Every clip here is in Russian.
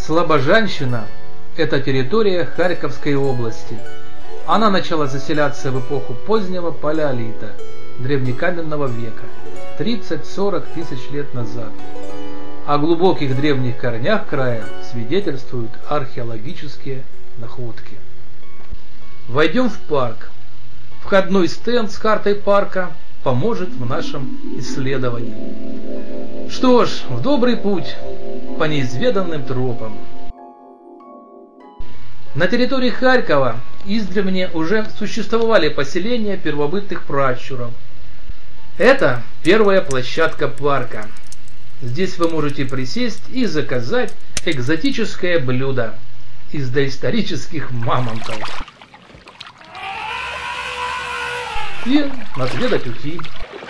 Слобожанщина – это территория Харьковской области. Она начала заселяться в эпоху позднего палеолита, древнекаменного века, 30-40 тысяч лет назад. О глубоких древних корнях края свидетельствуют археологические находки. Войдем в парк. Входной стенд с картой парка поможет в нашем исследовании. Что ж, в добрый путь по неизведанным тропам. На территории Харькова издревле уже существовали поселения первобытных пращуров. Это первая площадка парка. Здесь вы можете присесть и заказать экзотическое блюдо из доисторических мамонтов. И отведать ухи.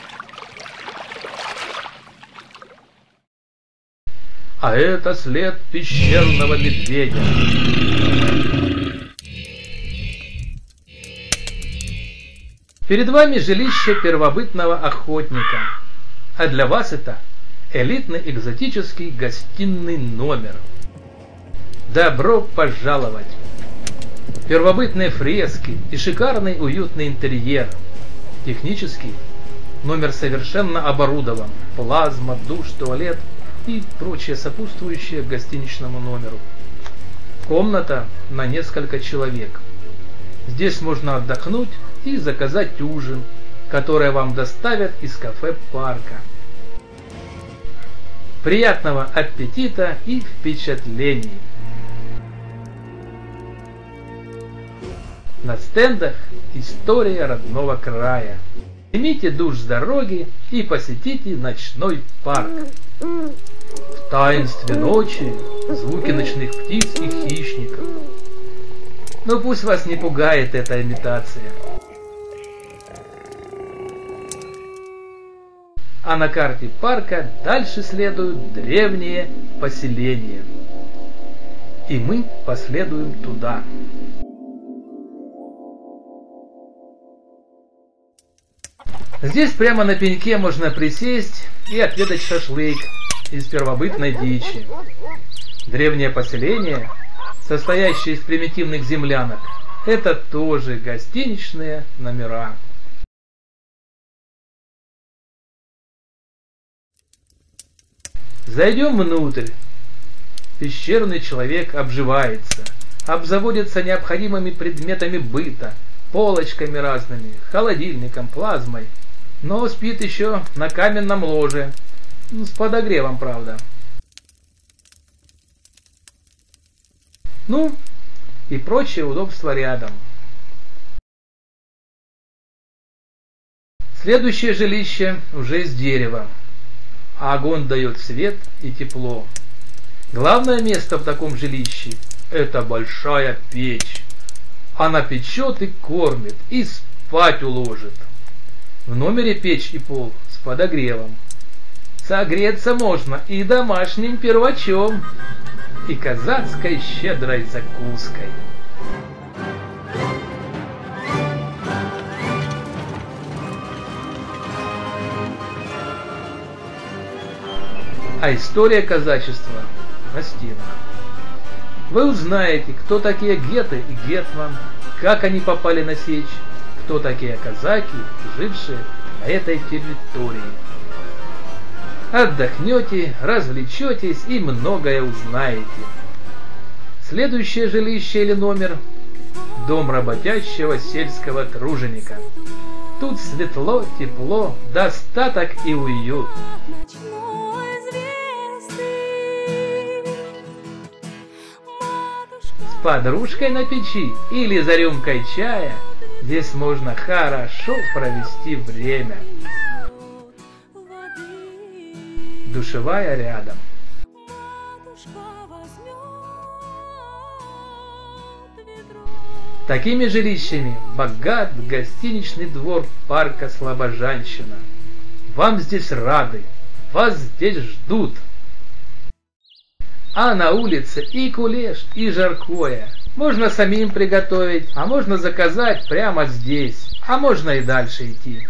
А это след пещерного медведя. Перед вами жилище первобытного охотника. А для вас это элитный экзотический гостиный номер. Добро пожаловать! Первобытные фрески и шикарный уютный интерьер. Технически номер совершенно оборудован. Плазма, душ, туалет и прочее сопутствующее гостиничному номеру. Комната на несколько человек. Здесь можно отдохнуть и заказать ужин, который вам доставят из кафе парка. Приятного аппетита и впечатлений! На стендах история родного края. Примите душ с дороги и посетите ночной парк. В таинстве ночи звуки ночных птиц и хищников. Но пусть вас не пугает эта имитация. А на карте парка дальше следуют древние поселения. И мы последуем туда. Здесь прямо на пеньке можно присесть и отведать шашлык из первобытной дичи. Древнее поселение, состоящее из примитивных землянок, это тоже гостиничные номера. Зайдем внутрь. Пещерный человек обживается, обзаводится необходимыми предметами быта, полочками разными, холодильником, плазмой, но спит еще на каменном ложе, с подогревом, правда. Ну, и прочие удобства рядом. Следующее жилище уже из дерева, а огонь дает свет и тепло. Главное место в таком жилище – это большая печь. Она печет и кормит, и спать уложит. В номере печь и пол с подогревом. Согреться можно и домашним первачом, и казацкой щедрой закуской. А история казачества на стенах. Вы узнаете, кто такие геты и гетман, как они попали на сечь, кто такие казаки, жившие на этой территории. Отдохнете, развлечетесь и многое узнаете. Следующее жилище или номер – дом работящего сельского труженика. Тут светло, тепло, достаток и уют. С подружкой на печи или за рюмкой чая здесь можно хорошо провести время. Душевая рядом. Такими жилищами богат гостиничный двор парка Слобожанщина. Вам здесь рады, вас здесь ждут. А на улице и кулеш, и жаркое. Можно самим приготовить, а можно заказать прямо здесь, а можно и дальше идти.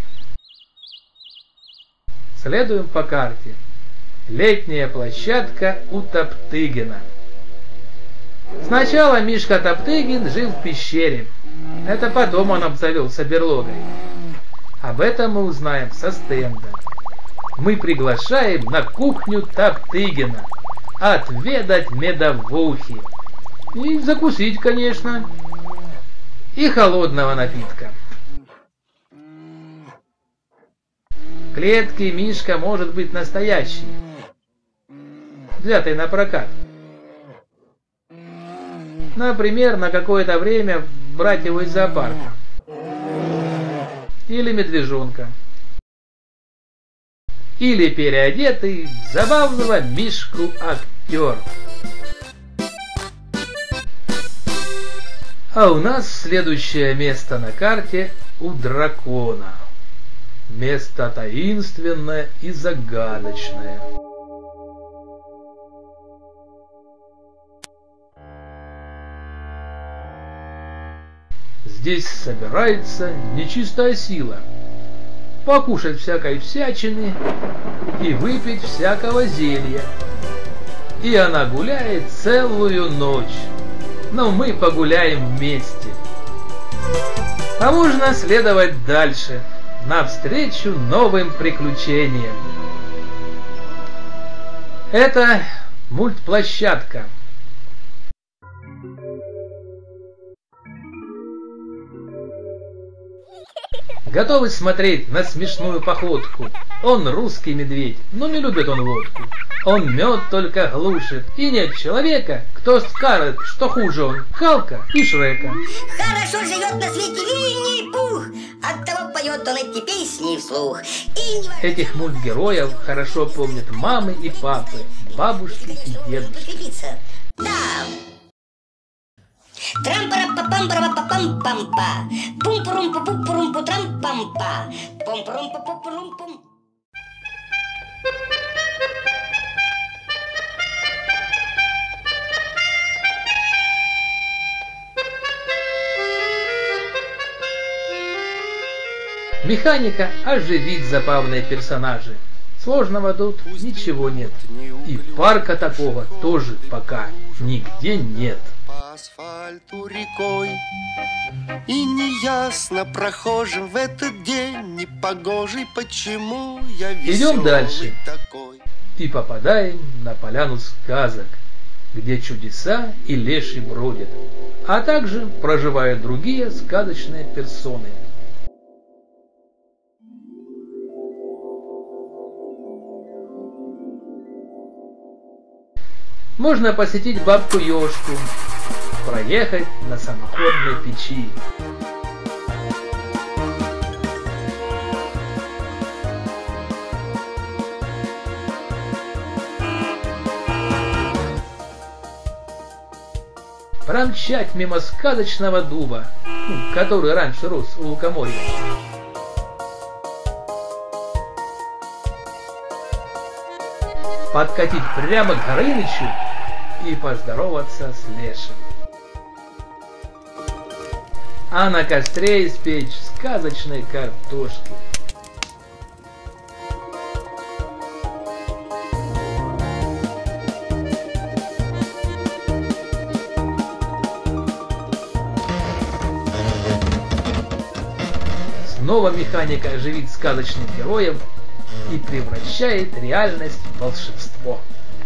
Следуем по карте. Летняя площадка у Топтыгина. Сначала Мишка Топтыгин жил в пещере. Это потом он обзавелся берлогой. Об этом мы узнаем со стенда. Мы приглашаем на кухню Топтыгина отведать медовухи. И закусить, конечно. И холодного напитка. Клетки Мишка может быть настоящий, взятый на прокат. Например, на какое-то время брать его из зоопарка. Или медвежонка. Или переодетый в забавного Мишку актер. А у нас следующее место на карте у дракона. Место таинственное и загадочное. Здесь собирается нечистая сила. Покушать всякой всячины и выпить всякого зелья. И она гуляет целую ночь. Но мы погуляем вместе. А можно следовать дальше, навстречу новым приключениям. Это мультплощадка. Готовы смотреть на смешную походку? Он русский медведь, но не любит он водку. Он мед только глушит, и нет человека, кто скажет, что хуже он Халка и Шрека. Хорошо живет на свете Винни-Пух, оттого поет он эти песни вслух. Этих мультгероев хорошо помнят мамы и папы, бабушки и дедушки. Да. Трам-пара-па-пам-пара-па-пам-пам-па. Пум-пурум-пу-пу-пурум-пу-трам-пам-па. Пум-пурум-пу-пу-пурум-пум. Механика оживит забавные персонажи. Сложного тут ничего нет. И парка такого тоже пока нигде нет. По асфальту рекой, и неясно прохожим в этот день непогожий, почему я веселый. Идем дальше такой. И попадаем на поляну сказок, где чудеса и леши бродят, а также проживают другие сказочные персоны. Можно посетить бабку Ёшку, проехать на самоходной печи. Промчать мимо сказочного дуба, который раньше рос у лукоморья. Подкатить прямо к Горынычу и поздороваться с Лешим. А на костре испечь сказочной картошки. Снова механика оживит сказочных героев и превращает реальность в волшебство.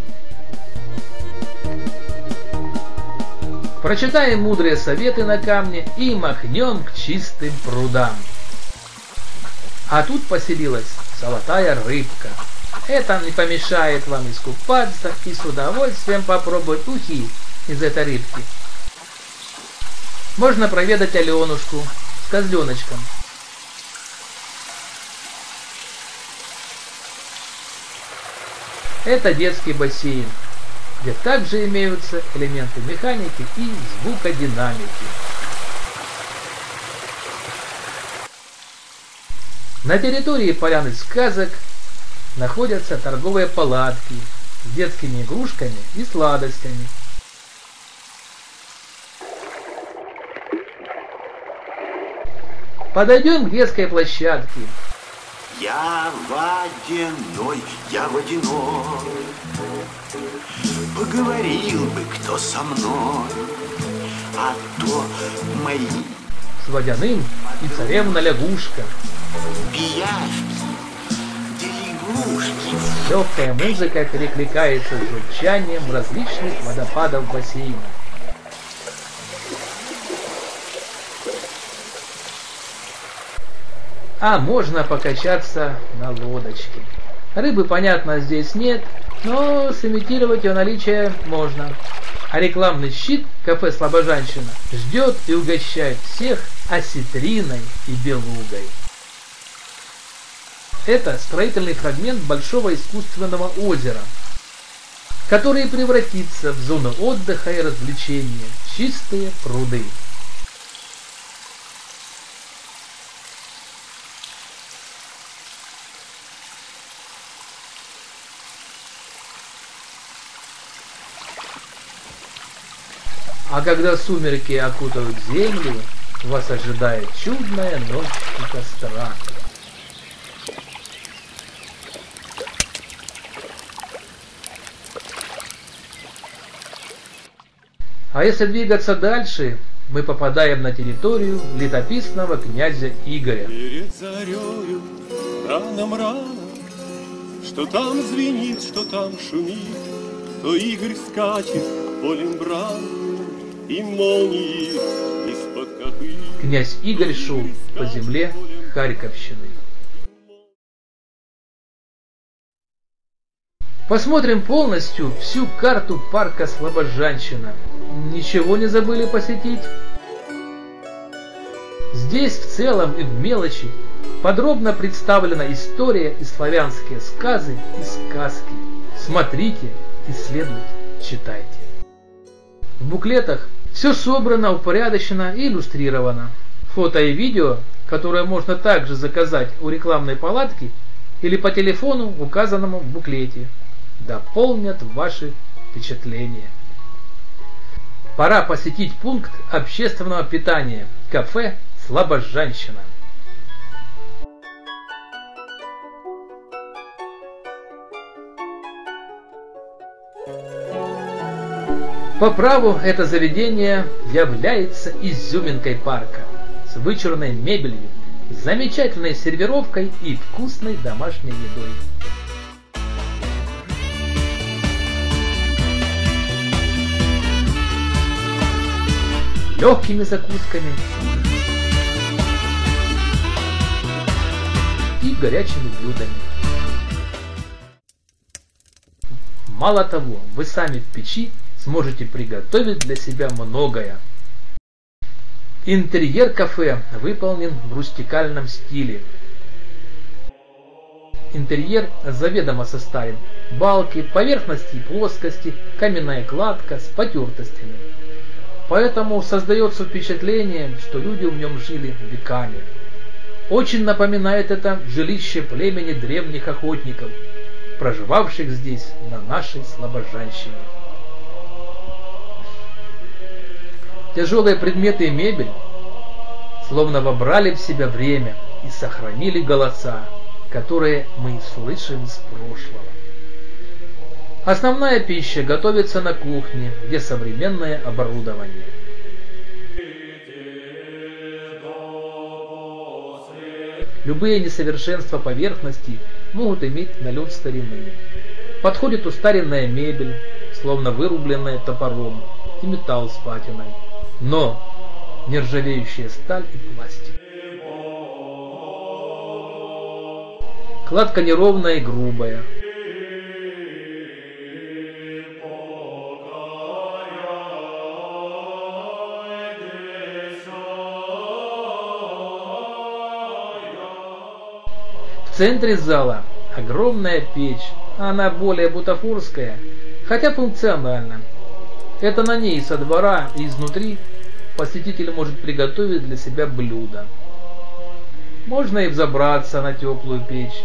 Прочитаем мудрые советы на камне и махнем к чистым прудам. А тут поселилась золотая рыбка. Это не помешает вам искупаться и с удовольствием попробовать ухи из этой рыбки. Можно проведать Аленушку с козленочком. Это детский бассейн, где также имеются элементы механики и звукодинамики. На территории поляны сказок находятся торговые палатки с детскими игрушками и сладостями. Подойдем к детской площадке. Я водяной, я водяной. Поговорил бы кто со мной, а то мои С водяным и царевна-лягушка. пиявки, да лягушки. Легкая музыка перекликается с журчанием различных водопадов бассейна. А можно покачаться на лодочке. Рыбы, понятно, здесь нет, но сымитировать ее наличие можно. А рекламный щит кафе «Слобожанщина» ждет и угощает всех осетриной и белугой. Это строительный фрагмент большого искусственного озера, который превратится в зону отдыха и развлечения, чистые пруды. А когда сумерки окутают землю, вас ожидает чудная ночь у костра. А если двигаться дальше, мы попадаем на территорию летописного князя Игоря. Перед зарею рано-рано, что там звенит, что там шумит, то Игорь скачет полем браном, и молнии из-под копыт. Князь Игорь шел по земле Харьковщины. Посмотрим полностью всю карту парка Слобожанщина. Ничего не забыли посетить? Здесь в целом и в мелочи подробно представлена история и славянские сказы и сказки. Смотрите, исследуйте, читайте. В буклетах все собрано, упорядочено и иллюстрировано. Фото и видео, которое можно также заказать у рекламной палатки или по телефону, указанному в буклете, дополнят ваши впечатления. Пора посетить пункт общественного питания – кафе «Слобожанщина». По праву это заведение является изюминкой парка с вычурной мебелью, замечательной сервировкой и вкусной домашней едой. Легкими закусками и горячими блюдами. Мало того, вы сами в печи сможете приготовить для себя многое. Интерьер кафе выполнен в рустикальном стиле. Интерьер заведомо состарен. Балки, поверхности и плоскости, каменная кладка с потертостями. Поэтому создается впечатление, что люди в нем жили веками. Очень напоминает это жилище племени древних охотников, проживавших здесь, на нашей Слобожанщине. Тяжелые предметы и мебель словно вобрали в себя время и сохранили голоса, которые мы слышим с прошлого. Основная пища готовится на кухне, где современное оборудование. Любые несовершенства поверхности могут иметь налет старины. Подходит устаренная мебель, словно вырубленная топором, и металл с патиной. Но нержавеющая сталь и пластик. Кладка неровная и грубая. В центре зала огромная печь, она более бутафорская, хотя функциональна. Это на ней со двора и изнутри посетитель может приготовить для себя блюдо. Можно и взобраться на теплую печь.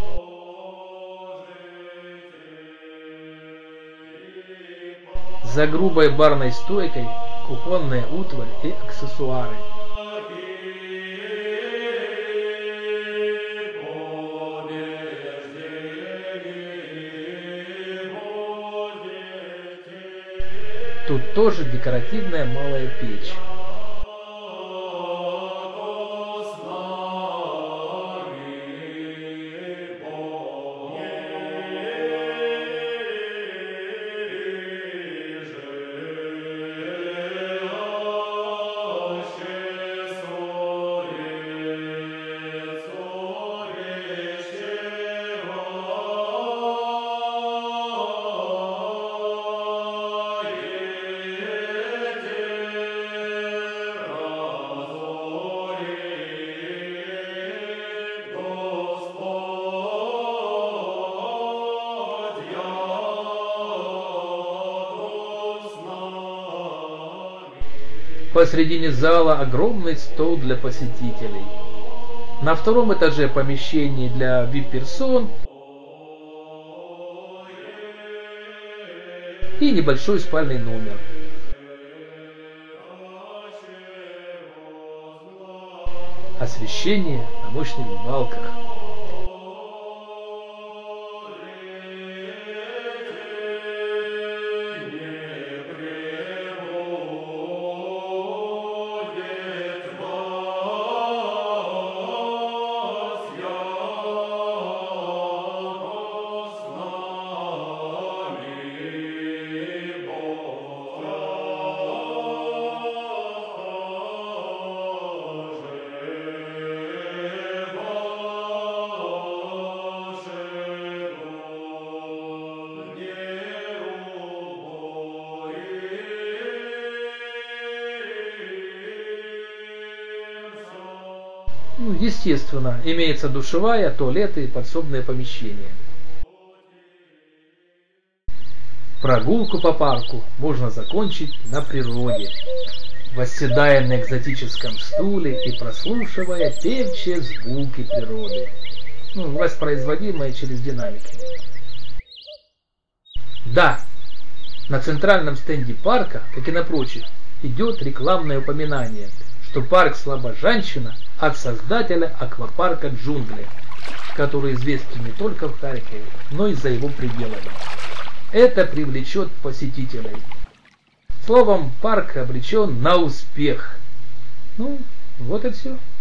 За грубой барной стойкой кухонная утварь и аксессуары. Тут тоже декоративная малая печь. Посредине зала огромный стол для посетителей. На втором этаже помещение для VIP-персон и небольшой спальный номер. Освещение на мощных балках. Естественно, имеется душевая, туалеты и подсобные помещения. Прогулку по парку можно закончить на природе, восседая на экзотическом стуле и прослушивая певчие звуки природы, воспроизводимые через динамики. Да, на центральном стенде парка, как и на прочих, идет рекламное упоминание, что парк Слобожанщина от создателя аквапарка «Джунгли», который известен не только в Харькове, но и за его пределами. Это привлечет посетителей. Словом, парк обречен на успех. Вот и все.